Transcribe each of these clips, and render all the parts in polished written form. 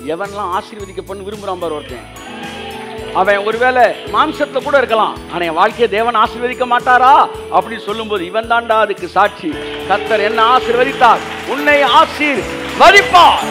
எவன்லாம் ஆசீர்வதிக்கப்பன்னு விரும்புறான் பாரு ஒருத்தன், அவன் ஒருவேளை மாம்சத்துல கூட இருக்கலாம், ஆனா என் வாழ்க்கையை தேவன் ஆசீர்வதிக்க மாட்டாரா அப்படின்னு சொல்லும்போது இவன் தாண்டா அதுக்கு சாட்சி. கர்த்தர் என்ன ஆசீர்வதித்தார், உன்னை ஆசீர்வதிப்பார்.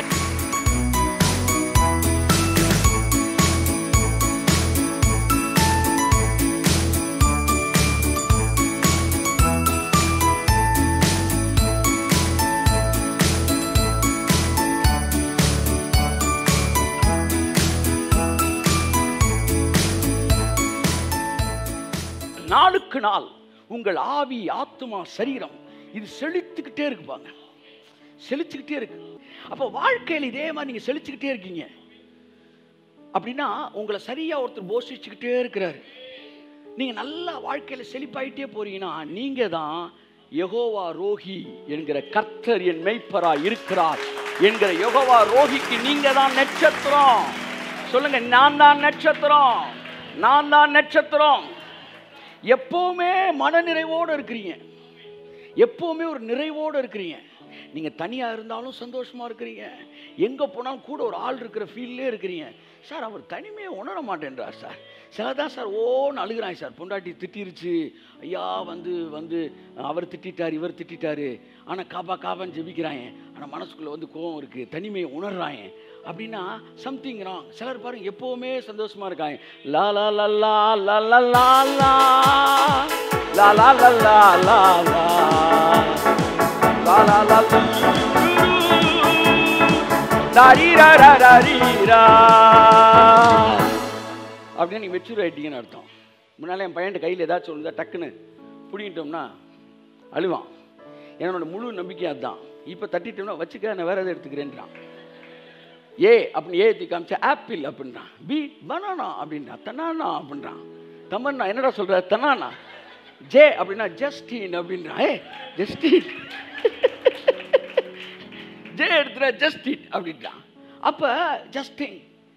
நாளுக்கு நாள் உங்கள் ஆவி, ஆத்துமா, சரீரம் இது செழித்துக்கிட்டே இருக்குப்பாங்க, செழிச்சுக்கிட்டே இருக்கு. அப்போ வாழ்க்கையில் இதே மாதிரி நீங்க செழிச்சுக்கிட்டே இருக்கீங்க அப்படின்னா உங்களை சரியா ஒருத்தர் போஷிச்சுக்கிட்டே இருக்கிறாரு. நீங்க நல்லா வாழ்க்கையில செழிப்பாயிட்டே போறீங்கன்னா நீங்க தான் யெகோவா ரோகி என்கிற கர்த்தர் என் மெய்ப்பரா இருக்கிறார் என்கிற யெகோவா ரோகிக்கு நீங்க தான் நட்சத்திரம். சொல்லுங்க, நான் தான் நட்சத்திரம், நான் தான் நட்சத்திரம். எப்பவுமே மன நிறைவோடு இருக்கிறீங்க, எப்பவுமே ஒரு நிறைவோடு இருக்கிறீங்க. நீங்க தனியா இருந்தாலும் சந்தோஷமா இருக்கிறீங்க, எங்க போனாலும் கூட ஒரு ஆள் இருக்கிற ஃபீல்லே இருக்கிறீங்க. சார் அவர் தனிமையை உணர மாட்டேன்றார் சார். சிலதான் சார் ஓன்னு அழுகிறாங்க சார், பொண்டாட்டி திட்டிருச்சு, ஐயா வந்து வந்து அவர் திட்டாரு இவர் திட்டாரு, ஆனால் காபா காபான்னு ஜெபிக்கிறாங்க, ஆனால் மனசுக்குள்ளே வந்து கோபம் இருக்குது, தனிமையை உணர்றாங்க அப்படின்னா சம்திங் ராங். சிலர் பாருங்க எப்பவுமே சந்தோஷமா இருக்காங்க, லா லா லா லா லா லா லா லா லா லா லா லா லா லா லா லா அப்படின்னு நீங்க மெச்சூர் ஆயிட்டீங்கன்னு அர்த்தம். முன்னாலே என் பையன் கையில் ஏதாச்சும் ஒன்று டக்குன்னு பிடிக்கிட்டோம்னா அழுவான். என்னோட முழு நம்பிக்கை அதுதான். இப்போ தட்டிட்டோம்னா வச்சுக்க நான் வேற எதை எடுத்துக்கிறேன்றான். ஏ அப்படின்னு ஏத்தி காமிச்சா ஆப்பிள் அப்படின்றான், பி பனானா அப்படின்றான், தனானா அப்படின்றான், தமன்னா என்னடா சொல்ற தனானா, ஜே அப்படின்னா ஜஸ்டின் அப்படின்றான், ஏ ஜஸ்டின் ஜே எடுத்துற ஜஸ்டின் அப்படின்றான். அப்ப ஜஸ்டின்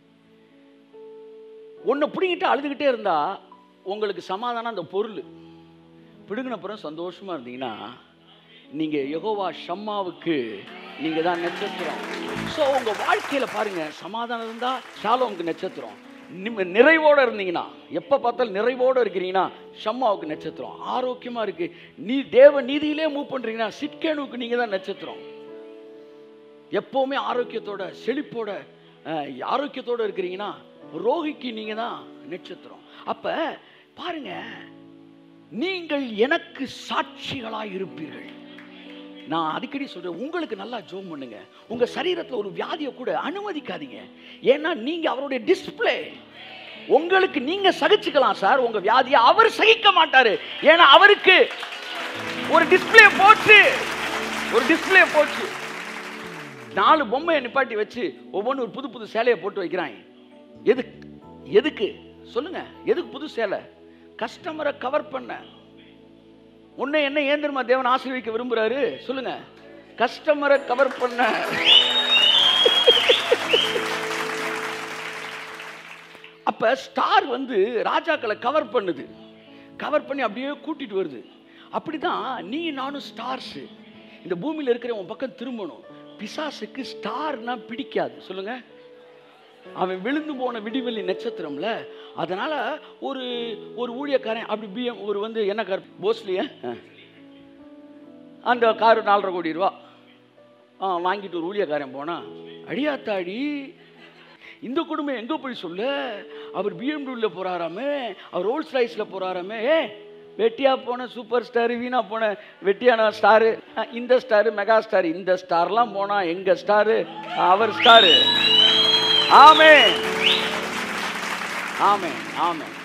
ஒன்னு பிடிங்கிட்டு அழுதுகிட்டே இருந்தா உங்களுக்கு சமாதானம். அந்த பொருள் பிடுங்கின அப்புறம் சந்தோஷமா இருந்தீங்கன்னா நீங்க யெகோவா ஷம்மாவுக்கு நீங்க தான் நட்சத்திரம். ஸோ உங்க வாழ்க்கையில பாருங்க, சமாதானம் இருந்தா ஷாலோமுக்கு நட்சத்திரம். நிறைவோட இருந்தீங்கன்னா, எப்ப பார்த்தாலும் நிறைவோட இருக்கிறீங்கன்னா ஷம்மாவுக்கு நட்சத்திரம். ஆரோக்கியமா இருக்கு, நீ தேவ நீதியிலே மூவ் பண்றீங்கன்னா சிட்கேனுக்கு நீங்க தான் நட்சத்திரம். எப்பவுமே ஆரோக்கியத்தோட செழிப்போட ஆரோக்கியத்தோட இருக்கிறீங்கன்னா ரோகிக்கு நீங்க தான் நட்சத்திரம். அப்ப பாருங்க, நீங்கள் எனக்கு சாட்சிகளாய் இருப்பீர்கள். நான் அடிக்கடி சொல்றேன், உங்களுக்கு நல்லா ஜோம் பண்ணுங்க. உங்க சரீரத்தில் ஒரு வியாதியை கூட அனுமதிக்காதீங்க. ஏன்னா நீங்க அவருடைய டிஸ்பிளே. உங்களுக்கு நீங்க சகிச்சுக்கலாம் சார் உங்க வியாதியை, அவர் சகிக்க மாட்டாரு. ஏன்னா அவருக்கு ஒரு டிஸ்பிளே போச்சு, ஒரு டிஸ்பிளே போச்சு. 4 பொம்மையை நிப்பாட்டி வச்சு ஒவ்வொன்று ஒரு புது புது சேலையை போட்டு வைக்கிறாங்க. எதுக்கு சொல்லுங்க? எதுக்கு புது சேலை? கஸ்டமரை கவர் பண்ண. உன்னை என்ன ஏந்திரமா தேவன் ஆசீர்வதிக்க விரும்புறாரு? சொல்லுங்க, கஸ்டமரை கவர் பண்ண. அப்ப ஸ்டார் வந்து ராஜாக்களை கவர் பண்ணுது, கவர் பண்ணி அப்படியே கூட்டிட்டு வருது. அப்படிதான் நீ நானும் ஸ்டார்ஸ். இந்த பூமியில இருக்கிற உன் பக்கம் திரும்பணும். பிசாசுக்கு ஸ்டார்னா பிடிக்காது. சொல்லுங்க, அவன் விழுந்து போன விடிவெள்ளி நட்சத்திரம்ல. அதனால ஒரு ஒரு ஊழியக்காரன் அப்படி பிஎம் ஒரு வந்து என்ன கார் போஸ்லிய அந்த காரு 4.5 கோடி ரூபா வாங்கிட்டு ஒரு ஊழியக்காரன் போனா, அடியாத்தாடி இந்த குடும்பம் எங்க போய் சொல்ல, அவர் பிஎம்டபிள்யூல போறாராமே, அவர் ரோல்ஸ் ராய்ஸ்ல போறாராமே. வெட்டியா போன சூப்பர் ஸ்டார், வீணா போன வெட்டியான ஸ்டாரு, இந்த ஸ்டாரு மெகா ஸ்டார், இந்த ஸ்டார்லாம் போனா எங்க ஸ்டாரு அவர் ஸ்டாரு. ஆமென் ஆமென் ஆமென்.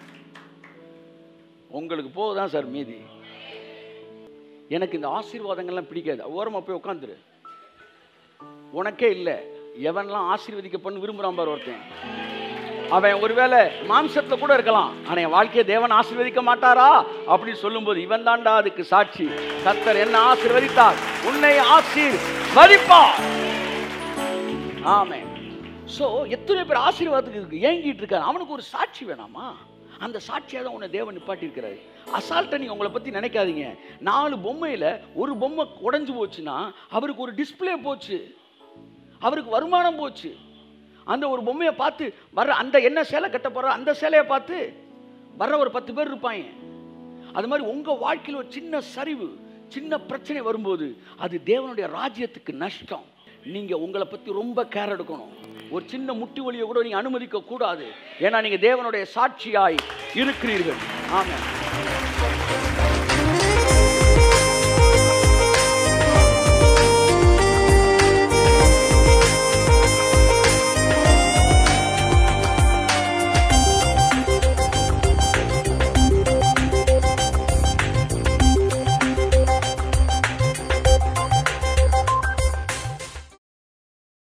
உங்களுக்கு போகுதான் சார் மீதி. எனக்கு இந்த ஆசீர்வாதங்கள்லாம் பிடிக்காது. ஓரமா போய் உட்காந்துரு. உனக்கே இல்லை, எவன்லாம் ஆசீர்வதிக்கப்பன்னு விரும்புறான் பாரு ஒருத்தன், அவன் ஒருவேளை மாம்சத்துல கூட இருக்கலாம், ஆனா என் வாழ்க்கையை தேவன் ஆசீர்வதிக்க மாட்டாரா அப்படின்னு சொல்லும்போது இவன் தாண்டா அதுக்கு சாட்சி. கர்த்தர் என்ன ஆசீர்வதித்தார், உன்னை ஆசீர்வதிப்பார். ஆமென். சோ எத்தனை பேர் ஆசீர்வாதத்துக்கு ஏங்கிட்டு இருக்காரு, அவனுக்கு ஒரு சாட்சி வேணாமா? அந்த சாட்சியாக தான் உன்னை தேவன் நிப்பாட்டி இருக்கிறாரு. அசால்ட்டா நீங்க உங்களை பத்தி நினைக்காதீங்க. 4 பொம்மையில ஒரு பொம்மை உடைஞ்சு போச்சுன்னா அவருக்கு ஒரு டிஸ்பிளே போச்சு. அவருக்கு வருமானம் போச்சு. அந்த ஒரு பொம்மையை பார்த்து வர்ற அந்த என்ன சேலை கட்ட போகிற அந்த சேலையை பார்த்து வர்ற ஒரு 10 பேர் இருப்பாங்க. அது மாதிரி உங்கள் வாழ்க்கையில் ஒரு சின்ன சரிவு, சின்ன பிரச்சனை வரும்போது அது தேவனுடைய ராஜ்யத்துக்கு நஷ்டம். நீங்கள் உங்களை பற்றி ரொம்ப கேர் எடுக்கணும். ஒரு சின்ன முட்டி வலியை கூட நீங்கள் அனுமதிக்க கூடாது. ஏன்னா நீங்கள் தேவனுடைய சாட்சியாய் இருக்கிறீர்கள். ஆமென்.